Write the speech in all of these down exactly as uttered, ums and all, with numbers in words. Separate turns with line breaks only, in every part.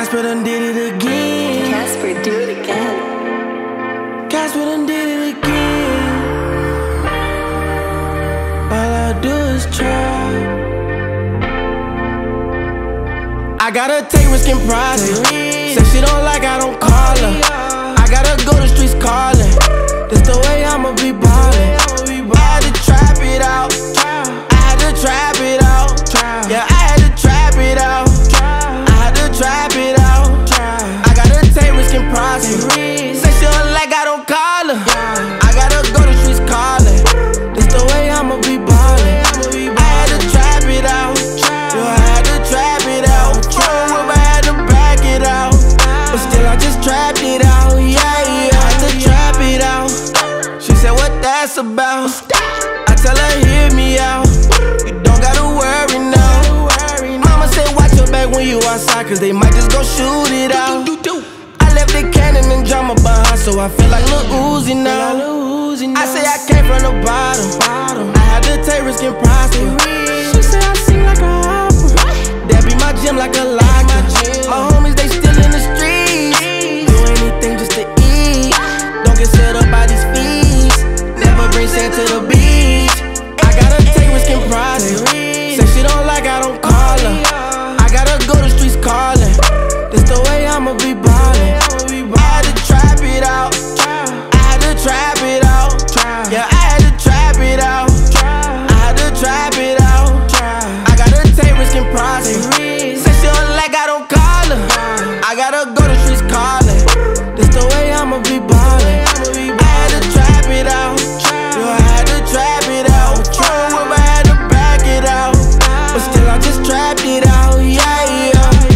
Casper done did it again.
Casper, do it again.
Casper done did it again. All I do is try. I gotta take risk and process. Say she don't like, I don't call her. I gotta go to streets calling. That's the way I'ma be ballin'. I had to trap it out. I had to trap it out. Yeah, I had to trap it out. I had to trap it out. I gotta take risk and process. Say she don't like, I don't call her. I gotta go to streets calling. That's the way I'ma be ballin'. I had to trap it out. Yeah, I had to trap it out. Whip, I had to back it out. But still I just trapped it out. Yeah, yeah, I had to trap it out. She said what that's about. I tell her hear me out. You don't gotta worry now. Mama said watch your back when you outside, cause they might just go shoot it out. I left the cannon and drama behind, so I feel like Lil Uzi now. I say I came from the bottom. I had to take risk and prosper. She said I sing like a opera. That be my gym like a locker. My homies they still in the streets. Do anything just to eat. Don't get set up by these fees. Never bring sand to the beach. I gotta take risk and process. Say she don't like, I don't call her. I gotta go to streets calling. That's the way I'ma be ballin'. I had to trap it out. I had to trap it out. Yeah, I had to trap it out. I had to trap it out. I gotta take risk and process. Say she don't like, I don't call her. I gotta go to streets calling. That's the way I'ma be ballin'. I had to trap it out. Yeah, I had to trap it out. Whip, I had to back it out. But still I just trapped it out. Yeah,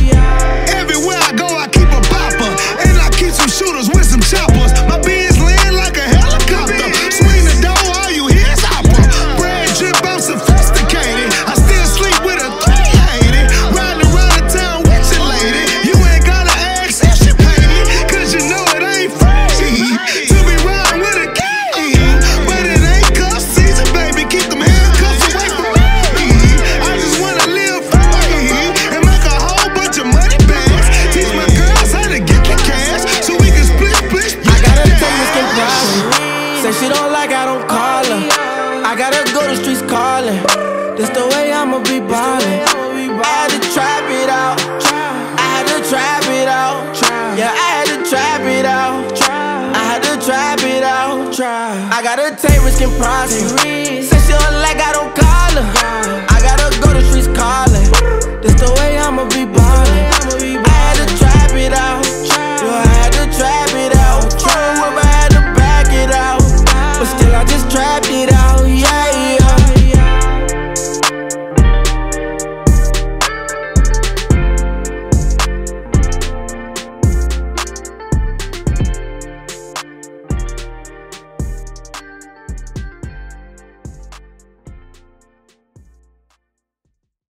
yeah.
Everywhere I go, I keep a popper, and I keep some shooters with some choppers. My beans land like a helicopter. Swing the door, all you hear is opera. Bread drip, I'm sophisticated. I still sleep with a three eighty. Riding around the town with your lady. You ain't gotta ask if she pay me, cause you know it ain't free to be riding with a key. But it ain't cuff season, baby. Keep them handcuffs away from me. I just wanna live free and make a whole bunch of money bags. Teach my girls how to get the cash so we can split, split, split.
I gotta take risk and process. Say she don't like, I don't call her. I gotta go to streets calling. That's the way I'ma be ballin'. I had to trap it out. I had to trap it out. Yeah, I had to trap it out. I had to trap it out. I gotta take risk and process.